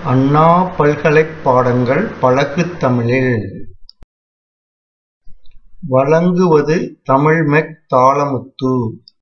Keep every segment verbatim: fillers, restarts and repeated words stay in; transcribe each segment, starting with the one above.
அண்ணா பல்கலைப் பாடங்கள் பழகுத் தமிழில் வழங்குவது தமிழ்மெக் தாளமுத்து.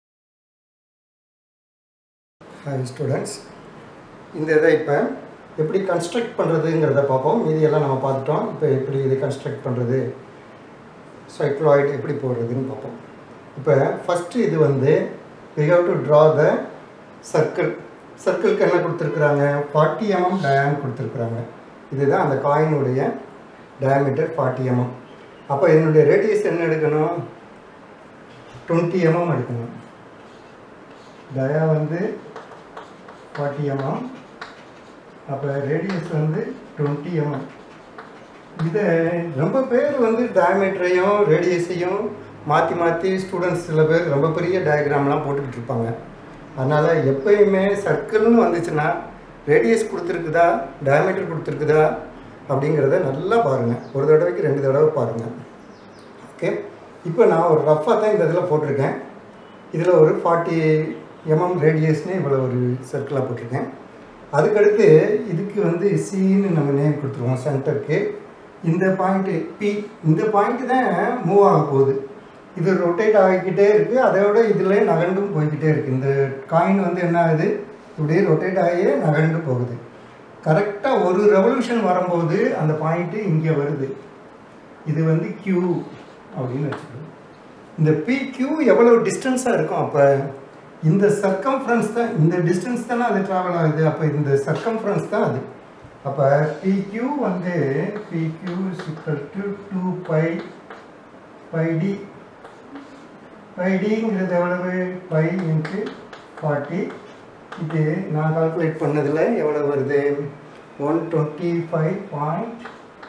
ஹாய் ஸ்டூடெண்ட்ஸ், இந்த இதை இப்போ எப்படி கன்ஸ்ட்ரக்ட் பண்ணுறதுங்கிறத பார்ப்போம். மீதியெல்லாம் நம்ம பார்த்துட்டோம். இப்போ எப்படி இதை கன்ஸ்ட்ரக்ட் பண்ணுறது, சைக்ளாய்டு எப்படி போடுறதுன்னு பார்ப்போம். இப்போ ஃபஸ்ட்டு இது வந்து we have to draw the circle. சர்க்கிளுக்கு என்ன கொடுத்துருக்குறாங்க, ஃபார்ட்டி எம்எம் டயாம் கொடுத்துருக்குறாங்க. இதுதான் அந்த காயினுடைய டயாமீட்டர் ஃபார்ட்டி எம்எம். அப்போ என்னுடைய ரேடியஸ் என்ன எடுக்கணும், டுவெண்ட்டி எம்எம் எடுக்கணும். டயா வந்து ஃபார்ட்டி எம்எம், அப்போ ரேடியஸ் வந்து டுவெண்ட்டி எம்எம். இதை ரொம்ப பேர் வந்து டயாமீட்டரையும் ரேடியஸையும் மாற்றி மாற்றி ஸ்டூடெண்ட்ஸ் சில பேர் ரொம்ப பெரிய டயக்ராம்லாம் போட்டுக்கிட்டு இருப்பாங்க. அதனால் எப்பயுமே சர்க்கிள்னு வந்துச்சுன்னா ரேடியஸ் கொடுத்துருக்குதா டயாமீட்டர் கொடுத்துருக்குதா அப்படிங்கிறத நல்லா பாருங்கள். ஒரு தடவைக்கு ரெண்டு தடவை பாருங்கள். ஓகே, இப்போ நான் ஒரு ரஃப்பாக தான் இந்த இதில் போட்டிருக்கேன். இதில் ஒரு ஃபார்ட்டி எம்எம் ரேடியஸ்னு இவ்வளோ ஒரு சர்க்கிளாக போட்டிருக்கேன். அதுக்கடுத்து இதுக்கு வந்து சின்னு நம்ம நேம் கொடுத்துருவோம் சென்டருக்கு. இந்த பாயிண்ட்டு பி, இந்த பாயிண்ட்டு தான் மூவ் ஆக போகுது. இது ரொட்டேட் ஆகிக்கிட்டே இருக்குது, அதோட இதில் நகண்டும் போய்கிட்டே இருக்குது. இந்த காயின் வந்து என்ன ஆகுது, இப்படியே ரொட்டேட் ஆகியே நகண்டு போகுது. கரெக்டாக ஒரு ரெவல்யூஷன் வரும்போது அந்த பாயிண்ட்டு இங்கே வருது. இது வந்து கியூ அப்படின்னு வச்சுக்கணும். இந்த பி கியூ எவ்வளோ டிஸ்டன்ஸாக இருக்கும், அப்போ இந்த சர்க்கம்ஃபரன்ஸ் தான், இந்த டிஸ்டன்ஸ் தானே அது ட்ராவல் ஆகுது. அப்போ இந்த சர்க்கம்ஃபரன்ஸ் தான் அது. அப்போ பி கியூ வந்து P Q is equal to two pi pi D. Pi டிங்கிறது எவ்வளவு, பை இன்ட்டு ஃபார்ட்டி. இது நான் கால்குலேட் பண்ணதில் எவ்வளோ வருது, one twenty five point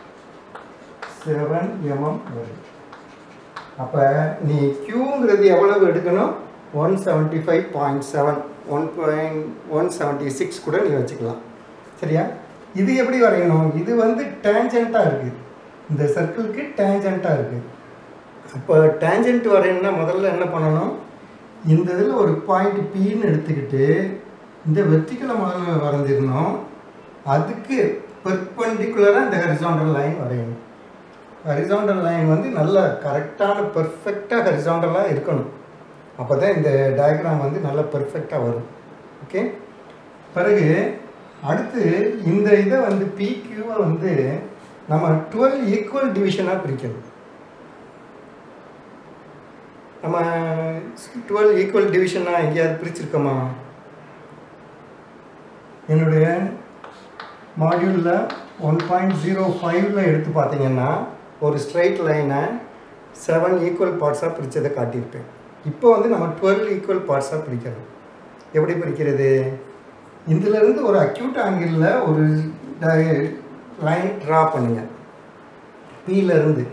seven mm வருது. அப்போ நீ கியூங்கிறது எவ்வளவு எடுக்கணும், one seventy five point seven one point one seventy six கூட நீ வச்சுக்கலாம். சரியா? இது எப்படி வரையணும், இது வந்து டேஞ்சண்ட்டாக இருக்குது, இந்த சர்க்கிளுக்கு டேஞ்சண்ட்டாக இருக்குது. அப்போ டேஞ்சண்ட் வரையணும்னா முதல்ல என்ன பண்ணணும், இந்த இதில் ஒரு பாயிண்ட் பின்னு எடுத்துக்கிட்டு இந்த வெர்டிக்கலை முதல்ல வரைஞ்சிடணும். அதுக்கு பெர்பெண்டிகுலராக இந்த ஹரிசாண்டல் லைன் வரையணும். ஹரிசாண்டல் லைன் வந்து நல்ல கரெக்டான பெர்ஃபெக்டாக ஹரிசாண்டலாக இருக்கணும். அப்போ தான் இந்த டயக்ராம் வந்து நல்லா பெர்ஃபெக்டாக வரும். ஓகே, பிறகு அடுத்து இந்த இதை வந்து பிக்யூவை வந்து நம்ம டுவெல் ஈக்குவல் டிவிஷனாக பிரிக்கணும். நம்ம டுவெல் ஈக்குவல் டிவிஷனாக எங்கேயாவது பிரிச்சிருக்கோமா? என்னுடைய மாடியூலில் ஒன் பாயிண்ட் ஜீரோ ஃபைவ்ல எடுத்து பார்த்தீங்கன்னா ஒரு ஸ்ட்ரைட் லைனை செவன் ஈக்குவல் பார்ட்ஸாக பிரித்ததை காட்டியிருப்பேன். இப்போ வந்து நம்ம டுவெல் ஈக்குவல் பார்ட்ஸாக பிரிக்கணும். எப்படி பிரிக்கிறது, இதிலேருந்து ஒரு அக்யூட் ஆங்கிளில் ஒரு லைன் ட்ரா பண்ணுங்க. பியிலேருந்து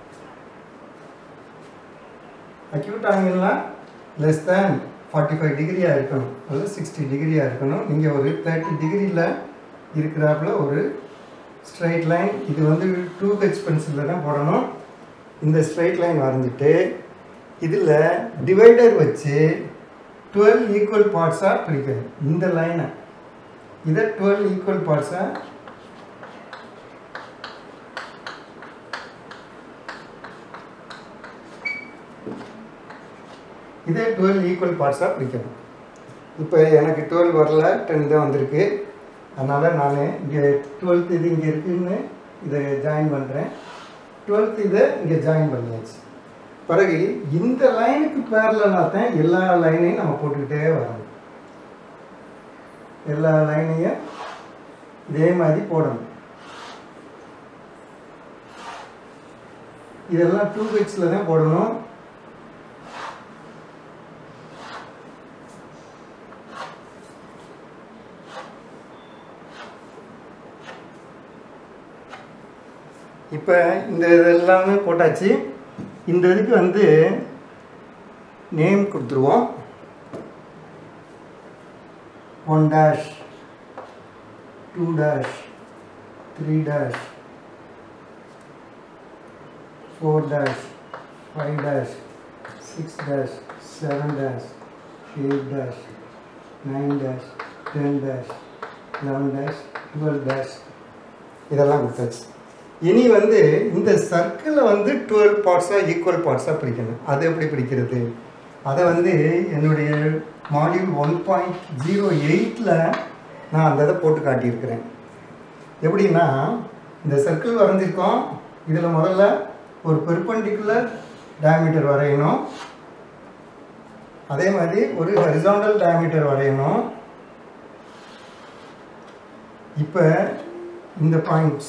அக்யூட் ஆங்கிள்னால் லெஸ் தேன் ஃபார்ட்டி ஃபைவ் டிகிரியாக இருக்கணும், அல்லது சிக்ஸ்டி டிகிரியாக இருக்கணும். நீங்கள் ஒரு தேர்ட்டி டிகிரியில் இருக்கிறாப்புல ஒரு ஸ்ட்ரைட் லைன், இது வந்து டூ ஹெச் பென்சிலில் தான் போடணும். இந்த ஸ்ட்ரைட் லைன் வரைஞ்சிட்டு இதில் டிவைடர் வச்சு டுவெல் ஈக்குவல் பார்ட்ஸாக பிரிக்கணும். இந்த லைனை இதை டுவெல் ஈக்குவல் பார்ட்ஸாக இதே டுவெல் ஈக்குவல் பார்ட்ஸாக பிரிக்கணும். இப்போ எனக்கு டுவெல் வரல, டென் தான் வந்திருக்கு. அதனால் நான் இங்கே டுவெல்த்து இது இங்கே இருக்குதுன்னு இதை ஜாயின் பண்ணுறேன். டுவெல்த்து இதை இங்கே ஜாயின் பண்ணியாச்சு. பிறகு இந்த லைனுக்கு பேரலாக தான் எல்லா லைனையும் நம்ம போட்டுக்கிட்டே வரணும். எல்லா லைனையும் இதே மாதிரி போடணும். இதெல்லாம் டூ ஹெச்சில் தான் போடணும். இப்போ இந்த இதெல்லாமே போட்டாச்சு. இந்த இதுக்கு வந்து நேம் கொடுத்துருவோம். One dash, two dash, three dash, four dash, five dash, six dash, seven dash, eight dash, nine dash, ten dash, eleven dash, twelve dash இதெல்லாம் கொடுத்தாச்சு. இனி வந்து இந்த சர்க்கிளை வந்து டுவெல் பார்ட்ஸாக ஈக்குவல் பார்ட்ஸாக பிரிக்கணும். அது எப்படி பிரிக்கிறது? அதை வந்து என்னுடைய மாடியூல் ஒன் பாயிண்ட் ஜீரோ எயிட்டில் நான் அந்த இதை போட்டு காட்டியிருக்கிறேன். எப்படின்னா இந்த சர்க்கிள் வரைஞ்சிருக்கோம். இதில் முதல்ல ஒரு பெர்பெண்டிகுலர் டயாமீட்டர் வரையணும். அதே மாதிரி ஒரு ஹரிசாண்டல் டயாமீட்டர் வரையணும். இப்போ இந்த பாயிண்ட்ஸ்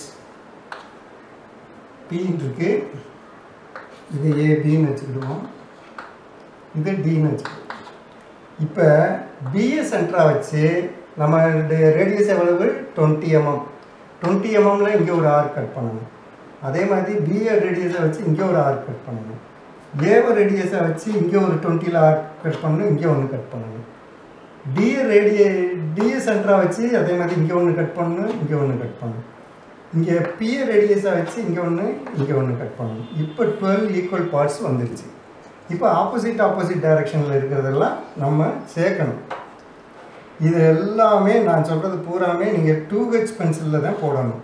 பின்னு இருக்கு. இது ஏபின்னு வச்சுக்கிடுவோம், இது டின்னு வச்சுக்கிடுவோம். இப்போ பிஏ சென்டராக வச்சு நம்மளுடைய ரேடியஸ் எவ்வளவு? Twenty MM. டுவெண்ட்டி எம்எம்ல இங்கே ஒரு ஆர்க் கட் பண்ணணும். அதே மாதிரி பிஏ ரேடியஸை வச்சு இங்கே ஒரு ஆர்க் கட் பண்ணணும். ஏவ ரேடியஸை வச்சு இங்கே ஒரு டுவெண்ட்டியில் ஆர்க் கட் பண்ணணும், இங்கே ஒன்று கட் பண்ணணும். டிஏ ரேடிய டிஏ சென்டராக வச்சு அதே மாதிரி இங்கே ஒன்று கட் பண்ணணும், இங்கே ஒன்று கட் பண்ணணும். இங்கே பிஏ ரேடியஸை வச்சு இங்கே ஒன்று, இங்கே ஒன்று கட் பண்ணணும். இப்போ டுவெல் ஈக்குவல் பார்ட்ஸ் வந்துடுச்சு. இப்போ ஆப்போசிட் ஆப்போசிட் டைரக்ஷனில் இருக்கிறதெல்லாம் நம்ம சேர்க்கணும். இது எல்லாமே நான் சொல்கிறது பூராமே நீங்கள் டூ ஹெச் பென்சிலில் தான் போடணும்.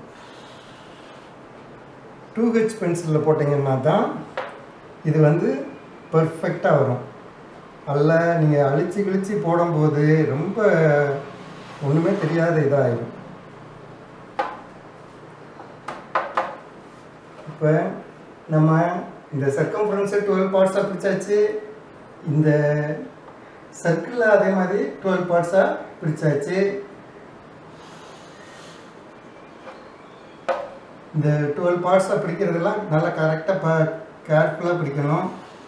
டூ ஹெச் பென்சிலில் போட்டிங்கன்னா தான் இது வந்து பர்ஃபெக்டாக வரும். அல்ல நீங்கள் அழிச்சு கிழிச்சு போடும்போது ரொம்ப ஒன்றுமே தெரியாத இதாகிடும். இப்போ நம்ம இந்த சர்க்கம்ஃபரன்ஸை டுவெல் பார்ட்ஸாக பிரித்தாச்சு. இந்த சர்க்கிளில் அதே மாதிரி டுவெல் பார்ட்ஸாக பிரித்தாச்சு. இந்த டுவெல் பார்ட்ஸாக பிரிக்கிறதெல்லாம் நல்லா கரெக்டாக ப கேர்ஃபுல்லாக பிரிக்கணும்.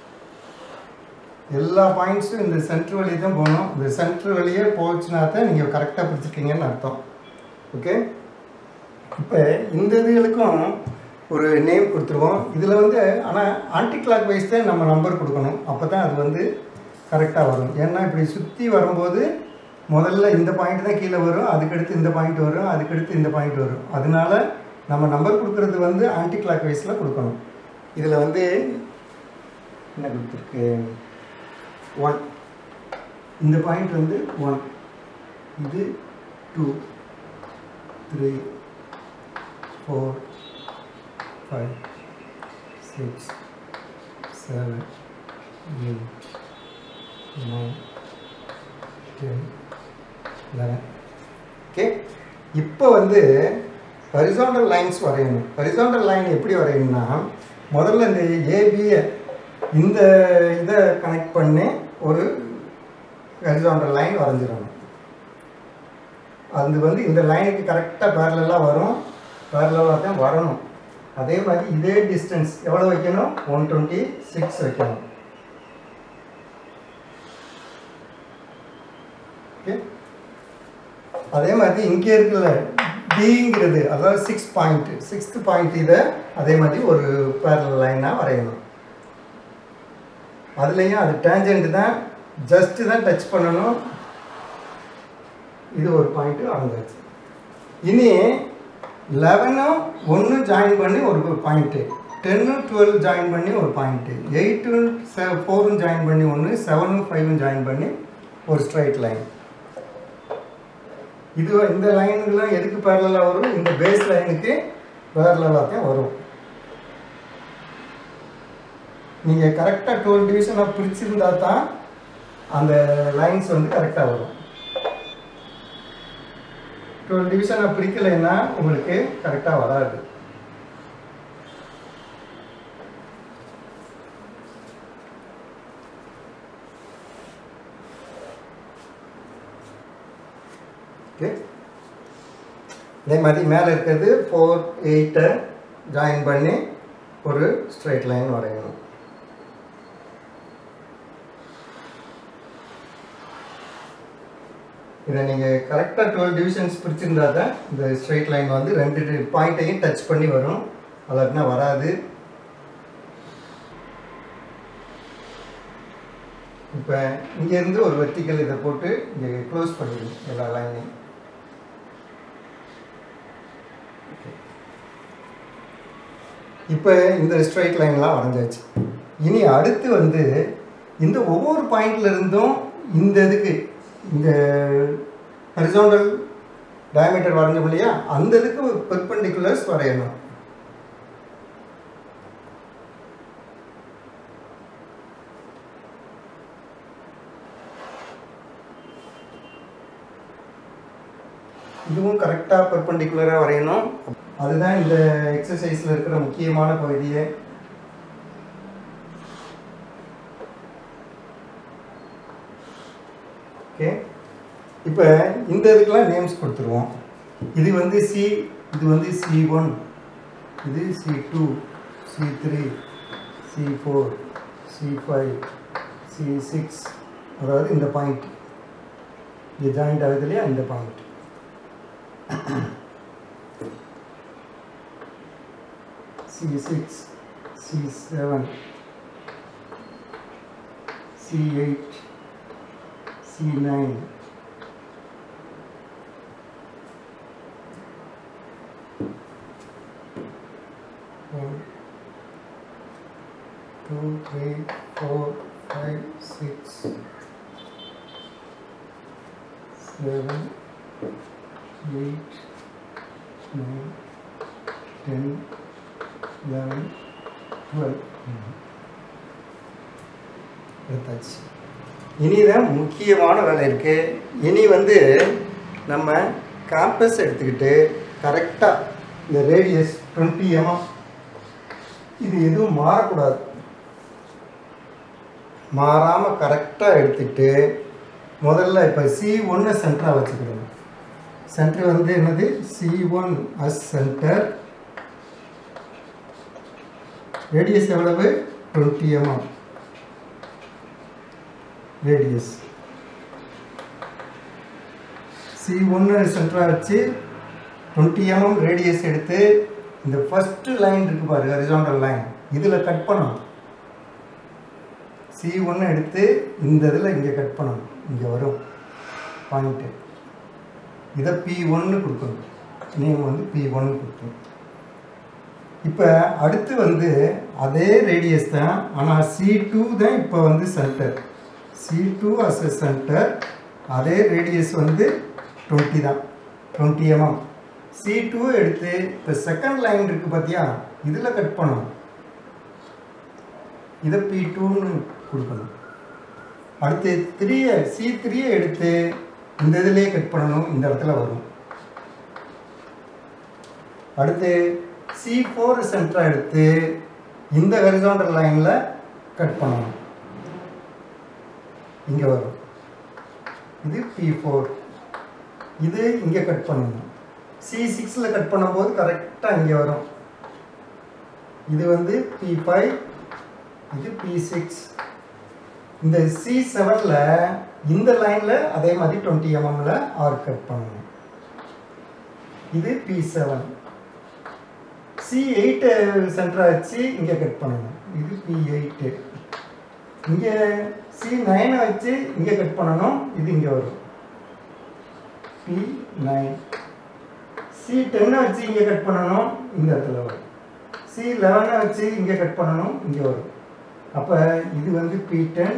எல்லா பாயிண்ட்ஸும் இந்த சென்ட்ரு வழி தான் போகணும். இந்த சென்ட்ரு வழியே போச்சுன்னா தான் நீங்கள் கரெக்டாக பிரிச்சுருக்கீங்கன்னு அர்த்தம். ஓகே, இப்போ இந்த இதுகளுக்கும் ஒரு நேம் கொடுத்துருவோம். இதில் வந்து ஆனால் ஆன்டி கிளாக் வைஸ் தான் நம்ம நம்பர் கொடுக்கணும். அப்போ தான் அது வந்து கரெக்டாக வரும். ஏன்னா இப்படி சுற்றி வரும்போது முதல்ல இந்த பாயிண்ட் தான் கீழே வரும், அதுக்கடுத்து இந்த பாயிண்ட் வரும், அதுக்கடுத்து இந்த பாயிண்ட் வரும். அதனால நம்ம நம்பர் கொடுக்குறது வந்து ஆன்டி கிளாக் வைஸில் கொடுக்கணும். இதில் வந்து என்ன கொடுத்துருக்கு? ஒன். இந்த பாயிண்ட் வந்து ஒன், இது two, three, four, five, six, seven, eight, nine, ten, eleven. Okay, இப்போ வந்து ஹரிசாண்டல் லைன்ஸ் வரையணும். ஹரிசாண்டல் லைன் எப்படி வரையணும்னா முதல்ல இந்த ஏபியை இந்த இதை கனெக்ட் பண்ணி ஒரு ஹரிசாண்டல் லைன் வரைஞ்சிடணும். அது வந்து இந்த லைனுக்கு கரெக்டாக பேரலாக வரும், பேரலாக தான் வரணும். அதே மாதிரி இதே டிஸ்டன்ஸ் எவ்வளோ வைக்கணும்? ஒன் டுவெண்ட்டி சிக்ஸ் வைக்கணும். ஓகே, அதே மாதிரி இங்கே இருக்குல்ல டிங்கிறது, அதாவது சிக்ஸ் பாயிண்ட் சிக்ஸ்த் பாயிண்ட் இதை அதே மாதிரி ஒரு பேரல் லைனாக வரையணும். அதுலேயும் அது டேஞ்சன்ட் தான், ஜஸ்ட்டு தான் டச் பண்ணணும். இது ஒரு பாயிண்ட்டு வரைஞ்சாச்சு. இனி லெவனும் ஒன்று ஜாயின் பண்ணி ஒரு பாயிண்ட்டு, டென்னும் டுவெல் ஜாயின் பண்ணி ஒரு பாயிண்ட்டு, எயிட்டும் செ ஃபோரும் ஜாயின் பண்ணி ஒன்று, செவனும் ஃபைவும் ஜாயின் பண்ணி ஒரு ஸ்ட்ரைட் லைன். இது இந்த லைனுக்கெல்லாம் எதுக்கு பேரலாக வரும்? இந்த பேஸ் லைனுக்கு பேரலாக தான் வரும். நீங்கள் கரெக்டாக டுவெல் டிவிஷனாக பிரிச்சிருந்தா தான் அந்த லைன்ஸ் வந்து கரெக்டாக வரும். டுவெல் டிவிஷனாக பிரிக்கலைன்னா உங்களுக்கு கரெக்டாக வராது. ஓகே, இதே மாதிரி மேலே இருக்கிறது ஃபோர் எயிட்டை ஜாயின் பண்ணி ஒரு ஸ்ட்ரைட் லைன் வரையணும். இதை நீங்கள் கரெக்டாக டுவெல் டிவிஷன்ஸ் பிரிச்சிருந்தா தான் இந்த ஸ்ட்ரைட் லைன் வந்து ரெண்டு பாயிண்ட்டையும் டச் பண்ணி வரும், அல்லாட்டினா வராது. இப்போ இங்கேருந்து ஒரு வெர்டிக்கல் இதை போட்டு இங்கே க்ளோஸ் பண்ணிடுங்க எல்லா லைனையும். இப்போ இந்த ஸ்ட்ரைட் லைன்லாம் வரைஞ்சாச்சு. இனி அடுத்து வந்து இந்த ஒவ்வொரு பாயிண்ட்ல இருந்தும் இந்த இதுக்கு இந்த ஹரிசாண்டல் டயமீட்டர் வரைஞ்சோம் இல்லையா, அந்த இதுக்கு பெர்பெண்டிகுலர்ஸ் வரையணும். இதுவும் கரெக்டாக பெர்பெண்டிகுலராக வரையணும். அதுதான் இந்த எக்ஸசைஸில் இருக்கிற முக்கியமான பகுதியே. ஓகே, இப்போ இந்த இதுக்கெல்லாம் நேம்ஸ் கொடுத்துருவோம். இது வந்து சி, இது வந்து சி ஒன், இது C two, C three, C four, C five, C six, அதாவது இந்த பாயிண்ட் இது ஜாயிண்ட் ஆகுது இல்லையா, இந்த point. C six, C seven, C eight, C nine, one, two, three, four, five, six, seven, eight, nine, ten, eleven, twelve. எடுத்தாச்சு. இனிதான் முக்கியமான வேலை இருக்குது. இனி வந்து நம்ம காம்பஸ் எடுத்துக்கிட்டு கரெக்டாக இந்த ரேடியஸ் டுவெண்ட்டி எம்எம், இது எதுவும் மாறக்கூடாது, மாறாமல் கரெக்டாக எடுத்துக்கிட்டு முதல்ல இப்போ சி ஒன்னை சென்டராக வச்சுக்கிடணும். சென்டர் வந்து என்னது, C one as centre, radius எவ்வளவு, டுவெண்ட்டி எம்எம் ரேடியஸ். சி ஒன்று சென்டராக வச்சு டுவெண்ட்டி எம்எம் ரேடியஸ் எடுத்து இந்த ஃபஸ்ட்டு லைன் இருக்குது பாரு, ஹரிசாண்டல் லைன், இதில் கட் பண்ணணும். சி ஒன்று எடுத்து இந்த இதில் இங்கே கட் பண்ணணும், இங்கே வரும் பாயிண்ட்டு. இதை பி ஒன்று கொடுக்கணும், நேம் வந்து பி ஒன்று கொடுக்கணும். இப்போ அடுத்து வந்து அதே ரேடியஸ் தான், ஆனால் சி டூ தான் இப்போ வந்து centre. C two as a centre, அதே ரேடியஸ் வந்து டுவெண்ட்டி தான், டுவெண்ட்டி எம்எம். சி டூ எடுத்து இப்போ செகண்ட் லைன் இருக்குது பார்த்தியா, இதில் கட் பண்ணணும், இதை பி டூன்னு கொடுக்கணும். அடுத்து த்ரீயை, சி த்ரீயை எடுத்து இந்த இதிலே கட் பண்ணணும், இந்த இடத்துல வரும். அடுத்து சி ஃபோர் சென்டராக எடுத்து இந்த ஹரிசாண்டல் லைனில் கட் பண்ணணும், இங்கே வரும். இது பி ஃபோர், இது இங்கே கட் பண்ணணும். சி சிக்ஸில் கட் பண்ணும்போது கரெக்டாக இங்கே வரும். இது வந்து பி ஃபைவ், இது பி சிக்ஸ். இந்த சி செவனில் இந்த லைனில் அதே மாதிரி டுவெண்ட்டி எம்எம்மில் ஆர் கட் பண்ணணும். இது பி செவன். சி எயிட்டு சென்டராக வச்சு இங்கே கட் பண்ணணும், இது பி எயிட்டு. இங்கே சி நைனை வச்சு இங்கே கட் பண்ணணும், இது இங்கே வரும், பி நைன். சி டென்னை வச்சு இங்கே கட் பண்ணணும், இந்த இடத்துல வரும். சி லெவனை வச்சு இங்கே கட் பண்ணணும், இங்கே வரும். அப்போ இது வந்து பி டென்,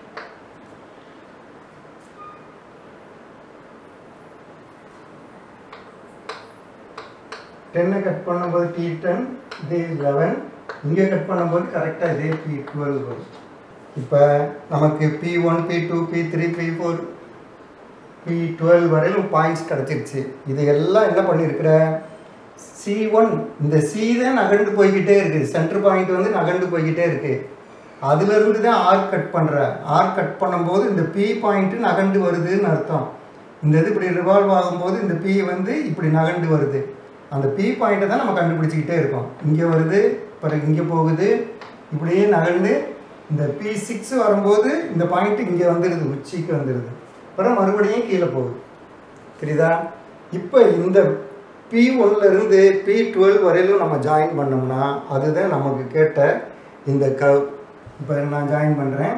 டென்னை கட் பண்ணும்போது பி டென், இது லெவன், இங்கே கட் பண்ணும்போது கரெக்டாக இதே பி டுவெல் வரும். இப்போ நமக்கு P one, P two, P three, P four, P twelve வரையிலும் பாயிண்ட்ஸ் கிடச்சிருச்சு. இது எல்லாம் என்ன பண்ணியிருக்கிற, சி ஒன் இந்த சி தான் நகண்டு போய்கிட்டே இருக்குது, சென்டர் பாயிண்ட் வந்து நகண்டு போய்கிட்டே இருக்குது. அதுலேருந்து தான் ஆர் கட் பண்ணுற. ஆர் கட் பண்ணும்போது இந்த பி பாயிண்ட்டு நகண்டு வருதுன்னு அர்த்தம். இந்த இது இப்படி ரிவால்வ் ஆகும்போது இந்த பி வந்து இப்படி நகண்டு வருது. அந்த பி பாயிண்ட்டை தான் நம்ம கண்டுபிடிச்சிக்கிட்டே இருக்கோம். இங்கே வருது, பிறகு இங்கே போகுது, இப்படியே நகண்டு இந்த பி சிக்ஸ் வரும்போது இந்த பாயிண்ட்டு இங்கே வந்துடுது, உச்சிக்கு வந்துடுது, அப்புறம் மறுபடியும் கீழே போகுது. தெரியுதா? இப்போ இந்த பி ஒன்லேருந்து பி டுவெல் வரையிலும் நம்ம ஜாயின் பண்ணோம்னா அதுதான் நமக்கு கேட்ட இந்த கர்வ். இப்போ நான் ஜாயின் பண்ணுறேன்.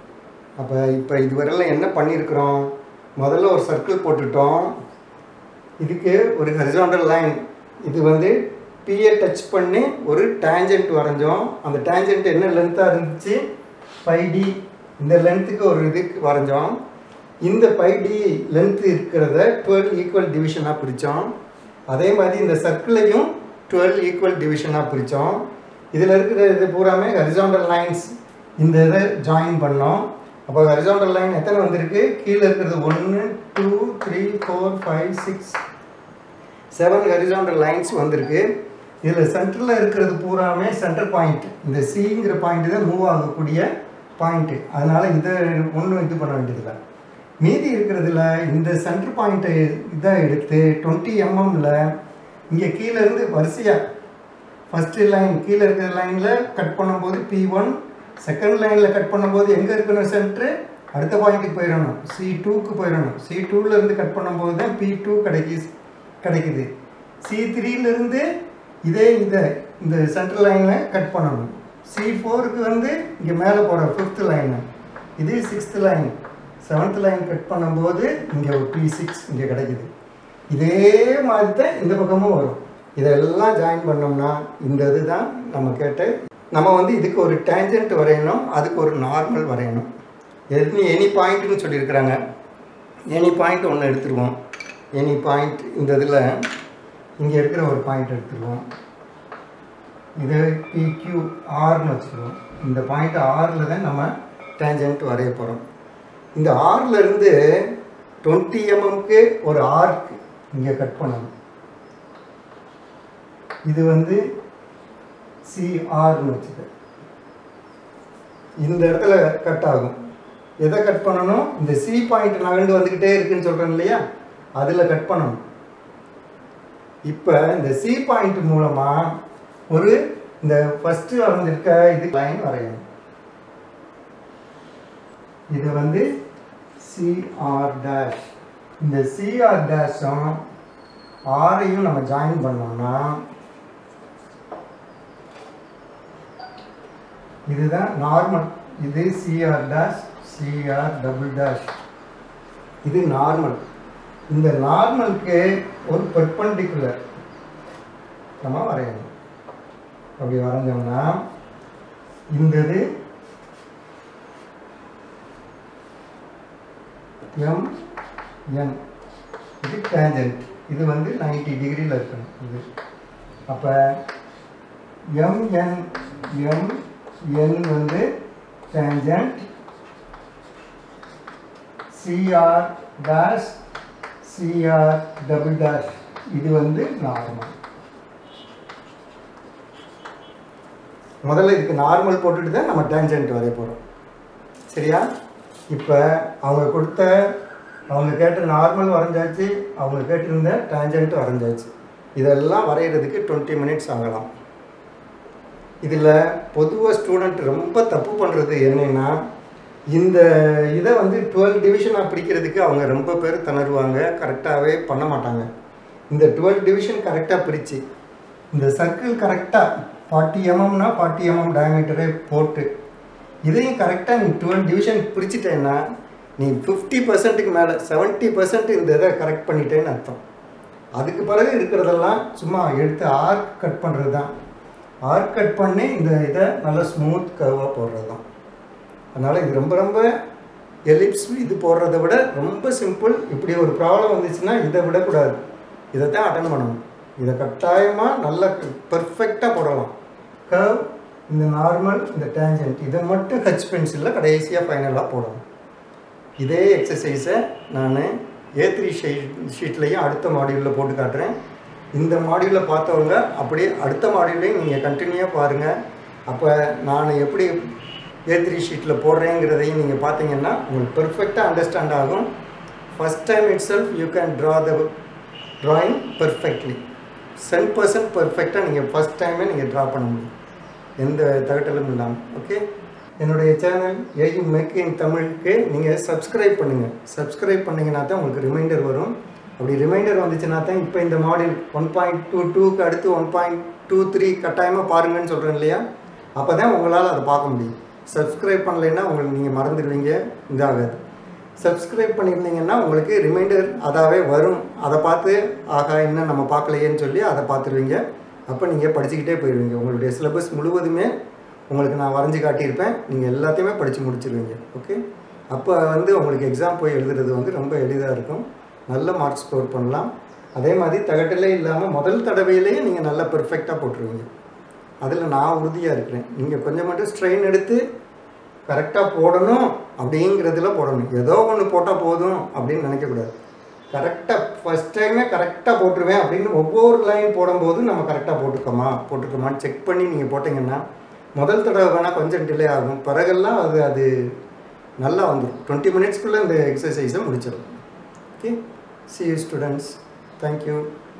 அப்போ இப்போ இதுவரையிலும் என்ன பண்ணியிருக்கிறோம், முதல்ல ஒரு சர்க்கிள் போட்டுட்டோம். இதுக்கு ஒரு ஹரிசாண்டல் லைன், இது வந்து பியை டச் பண்ணி ஒரு டேஞ்சன்ட் வரைஞ்சோம். அந்த டேஞ்சன்ட் என்ன லென்த்தாக இருந்துச்சு, ஃபைவ் டி. இந்த லென்த்துக்கு ஒரு இதுக்கு வரைஞ்சோம். இந்த ஃபைவ் டி லென்த் இருக்கிறத டுவெல் ஈக்குவல் டிவிஷனாக பிரித்தோம். அதே மாதிரி இந்த சர்க்கிளையும் டுவெல் ஈக்குவல் டிவிஷனாக பிரித்தோம். இதில் இருக்கிற இது பூராமே ஹரிசாண்டல் லைன்ஸ். இந்த இதை ஜாயின் பண்ணோம். அப்போ ஹரிசாண்டல் லைன் எத்தனை வந்திருக்கு, கீழே இருக்கிறது ஒன்று two three four five six seven horizontal lines வந்திருக்கு. இதில் சென்டரில் இருக்கிறது பூராமே சென்டர் பாயிண்ட். இந்த சிங்கிற பாயிண்ட் தான் மூவ் ஆகக்கூடிய பாயிண்ட்டு. அதனால் இதை ஒன்றும் இது பண்ண வேண்டியதில்லை. மீதி இருக்கிறதுல இந்த சென்டர் பாயிண்ட்டை இதை எடுத்து டுவெண்ட்டி எம்எம்மில் இங்கே கீழேருந்து வரிசையாக ஃபஸ்ட்டு லைன் கீழே இருக்கிற லைனில் கட் பண்ணும்போது பி ஒன், செகண்ட் லைனில் கட் பண்ணும்போது எங்கே இருக்கணும் சென்ட்ரு, அடுத்த பாயிண்ட்டுக்கு போயிடணும், சி டூக்கு போயிடணும். சி டூவிலேருந்து கட் பண்ணும்போது தான் பி டூ கிடைக்கி கிடைக்குது. சி த்ரீலேருந்து இதே இதை இந்த சென்ட்ரல் லைனில் கட் பண்ணணும். சி ஃபோருக்கு வந்து இங்கே மேலே போகிற ஃபிஃப்த்து லைனு, இது sixth line, seventh line cut பண்ணும்போது இங்கே ஒரு பி சிக்ஸ் இங்கே கிடைக்குது. இதே மாதிரி தான் இந்த பக்கமும் வரும். இதெல்லாம் ஜாயின் பண்ணோம்னா இந்த இது தான் நம்ம கேட்டு நம்ம வந்து இதுக்கு ஒரு டேஞ்சன்ட் வரையணும், அதுக்கு ஒரு நார்மல் வரையணும். எது எனி பாயிண்ட்டுன்னு சொல்லியிருக்கிறாங்க. எனி பாயிண்ட் ஒன்று எடுத்துருவோம். எனி பாயிண்ட் இந்த இதில் இங்கே இருக்கிற ஒரு பாயிண்ட் எடுத்துருவோம். இது பிக்யூ ஆர்னு வச்சுருவோம். இந்த பாயிண்ட் ஆறில் தான் நம்ம டேஞ்சன்ட் வரைய போகிறோம். இந்த ஆறில் இருந்து டுவெண்ட்டி எம்எம்க்கு ஒரு ஆர்க் இங்கே கட் பண்ணணும். இது வந்து சிஆர்னு வச்சுக்க. இந்த இடத்துல கட் ஆகும். எதை கட் பண்ணணும், இந்த சி பாயிண்ட் நகண்டு வந்துக்கிட்டே இருக்குன்னு சொல்கிறேன் இல்லையா, அதில் கட் பண்ணணும். இப்போ இந்த சி பாயிண்ட் மூலமாக ஒரு இந்த ஃபஸ்ட்டு வரைஞ்சிருக்க இது லைன் வரையணும். இது வந்து சிஆர் டேஷ். இந்த சிஆர் டேஷும் ஆரையும் நம்ம ஜாயின் பண்ணோம்னா இதுதான் நார்மல். இது CR dash, CR double dash, இது நார்மல். இந்த நார்மலுக்கு ஒரு பெர்பெண்டிகுலர் நம்ம வரையணும். அப்படி வரைஞ்சோம்னா இந்த இது எம் என், இது டேஞ்சன்ட். இது வந்து நைன்டி டிகிரியில் இருக்கணும் இது. அப்போ எம்என் எம் என் வந்து tangent, CR dash CR double dash இது வந்து நார்மல். முதல்ல இதுக்கு நார்மல் போட்டுட்டு தான் நம்ம டேஞ்சன்ட் வரைய போகிறோம். சரியா? இப்போ அவங்க கொடுத்த அவங்க கேட்ட நார்மல் வரைஞ்சாச்சு, அவங்க கேட்டிருந்த டேஞ்சன்ட் வரைஞ்சாச்சு. இதெல்லாம் வரைகிறதுக்கு டுவெண்ட்டி மினிட்ஸ் ஆகலாம். இதில் பொதுவாக ஸ்டூடெண்ட் ரொம்ப தப்பு பண்ணுறது என்னென்னா, இந்த இதை வந்து டுவெல் டிவிஷனாக பிரிக்கிறதுக்கு அவங்க ரொம்ப பேர் திணறுவாங்க, கரெக்டாகவே பண்ண மாட்டாங்க. இந்த டுவெல் டிவிஷன் கரெக்டாக பிரித்து இந்த சர்க்கிள் கரெக்டாக ஃபார்ட்டி எம்எம்னா ஃபார்ட்டி எம்எம் டயமீட்டரே போட்டு இதையும் கரெக்டாக நீ டுவெல் டிவிஷன் பிரிச்சுட்டேன்னா நீ ஃபிஃப்டி பர்சன்ட்டுக்கு மேலே செவன்ட்டி பர்சன்ட் இந்த இதை கரெக்ட் பண்ணிட்டேன்னு அர்த்தம். அதுக்கு பிறகு இருக்கிறதெல்லாம் சும்மா எடுத்து ஆர்க் கட் பண்ணுறது தான். ஆர்க் கட் பண்ணி இந்த இதை நல்லா ஸ்மூத் கர்வாக போடுறது தான். அதனால் இது ரொம்ப ரொம்ப எலிப்ஸ் இது போடுறத விட ரொம்ப சிம்பிள். இப்படி ஒரு ப்ராப்ளம் வந்துச்சுன்னா இதை விடக்கூடாது, இதை தான் அட்டன் பண்ணணும். இதை கட்டாயமாக நல்லா பர்ஃபெக்டாக போடலாம். கர்வ், இந்த நார்மல், இந்த டேஞ்சன்ட், இதை மட்டும் ஹச் பென்சிலில் கடைசியாக ஃபைனலாக போடணும். இதே எக்ஸசைஸை நான் ஏ த்ரீ ஷீட் ஷீட்லேயும் அடுத்த மாடியூலில் போட்டு காட்டுறேன். இந்த மாடியூலில் பார்த்தவங்க அப்படியே அடுத்த மாடியூலையும் நீங்கள் கண்டினியூவாக பாருங்கள். அப்போ நான் எப்படி ஏ த்ரீ ஷீட்டில் போடுறேங்கிறதையும் நீங்கள் பார்த்தீங்கன்னா உங்களுக்கு பெர்ஃபெக்டாக அண்டர்ஸ்டாண்ட் ஆகும். First time itself you can draw the drawing perfectly. Cent percent பெர்ஃபெக்டாக நீங்கள் ஃபஸ்ட் டைமே நீங்கள் ட்ரா பண்ண முடியும், எந்த தகட்டலும் இல்லாமல். ஓகே, என்னுடைய சேனல் AUmech-in-tamilக்கு நீங்கள் சப்ஸ்கிரைப் பண்ணுங்கள். சப்ஸ்கிரைப் பண்ணிங்கன்னா தான் உங்களுக்கு ரிமைண்டர் வரும். அப்படி ரிமைண்டர் வந்துச்சுன்னா தான் இப்போ இந்த மாடல் ஒன் பாயிண்ட் டூ டூக்கு அடுத்து ஒன் பாயிண்ட் டூ த்ரீ கட்டாயமாக பாருங்கன்னு சொல்கிறேன் இல்லையா, அப்போ தான் உங்களால் அதை பார்க்க முடியும். சப்ஸ்கிரைப் பண்ணலைன்னா உங்களுக்கு நீங்கள் மறந்துடுவீங்க, இதாகாது. சப்ஸ்கிரைப் பண்ணியிருந்தீங்கன்னா உங்களுக்கு ரிமைண்டர் அதாவே வரும். அதை பார்த்து ஆகா இன்னும் நம்ம பார்க்கலையேன்னு சொல்லி அதை பார்த்துருவீங்க. அப்போ நீங்கள் படிச்சுக்கிட்டே போயிடுவீங்க. உங்களுடைய சிலபஸ் முழுவதுமே உங்களுக்கு நான் வரைஞ்சி காட்டியிருப்பேன். நீங்கள் எல்லாத்தையுமே படித்து முடிச்சிருவீங்க. ஓகே, அப்போ வந்து உங்களுக்கு எக்ஸாம் போய் எழுதுறது வந்து ரொம்ப எளிதாக இருக்கும். நல்ல மார்க் ஸ்கோர் பண்ணலாம். அதே மாதிரி தகட்டிலே இல்லாமல் முதல் தடவையிலேயே நீங்கள் நல்லா பெர்ஃபெக்டாக போட்டுருவீங்க. அதில் நான் உறுதியாக இருக்கிறேன். நீங்கள் கொஞ்சம் மட்டும் ஸ்ட்ரெயின் எடுத்து கரெக்டாக போடணும் அப்படிங்கிறதுல போடணும். ஏதோ ஒன்று போட்டால் போதும் அப்படின்னு நினைக்கக்கூடாது. கரெக்டாக ஃபஸ்ட் டைமே கரெக்டாக போட்டுருவேன் அப்படின்னு ஒவ்வொரு லைன் போடும்போது நம்ம கரெக்டாக போட்டுக்கோமா போட்டுக்கோமான்னு செக் பண்ணி நீங்கள் போட்டிங்கன்னா முதல் தடவை வேணால் கொஞ்சம் டிலே ஆகும். பிறகெல்லாம் அது அது நல்லா வந்துடும். டுவெண்ட்டி மினிட்ஸ்க்குள்ளே இந்த எக்ஸசைஸை முடிச்சிடும். Okay, see you students. Thank you.